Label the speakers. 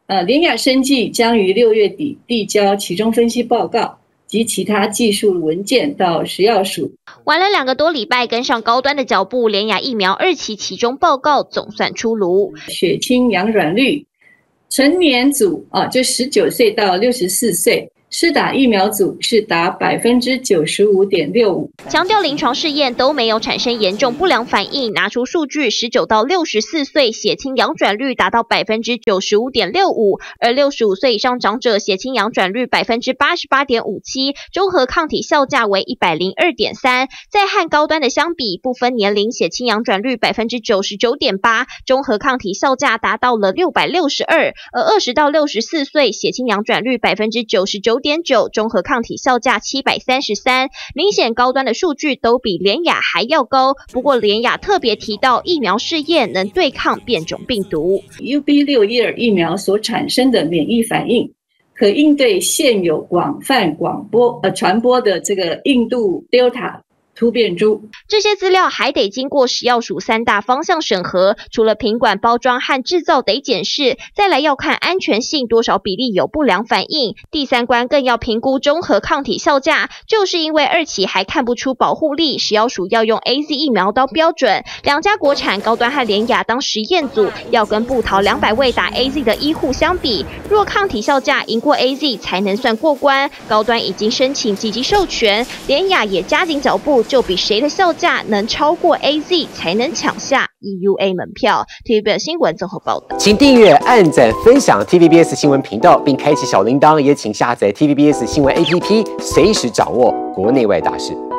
Speaker 1: 联亚生技将于6月底递交期中分析报告及其他技术文件到食药署。
Speaker 2: 晚了2个多礼拜，跟上高端的脚步，联亚疫苗2期期中报告总算出炉。
Speaker 1: 血清阳转率，成年组就19岁到64岁。施打疫苗组是达95.65%，
Speaker 2: 强调临床试验都没有产生严重不良反应。拿出数据，19到64岁血清阳转率达到95.65%，而65岁以上长者血清阳转率88.57%，综合抗体效价为102.3。在和高端的相比，不分年龄血清阳转率99.8%，综合抗体效价达到了662，而20到64岁血清阳转率99.9%，综合抗体效价733，明显高端的数据都比联亚还要高。不过联亚特别提到，疫苗试验能对抗变种病毒。
Speaker 1: UB612疫苗所产生的免疫反应，可应对现有广泛传播的这个印度 Delta 突变株。
Speaker 2: 这些资料还得经过食药署3大方向审核，除了品管、包装和制造得检视，再来要看安全性多少比例有不良反应，第3关更要评估综合抗体效价。就是因为2期还看不出保护力，食药署要用 AZ 疫苗当标准，2家国产高端和联亚当实验组，要跟部桃200位打 AZ 的医护相比，若抗体效价赢过 AZ 才能算过关。高端已经申请紧急授权，联亚也加紧脚步，就比谁的效价能超过 AZ 才能抢下 EUA 门票。TVBS 新闻综合报道，
Speaker 3: 请订阅、按赞、分享 TVBS 新闻频道，并开启小铃铛，也请下载 TVBS 新闻 APP， 随时掌握国内外大事。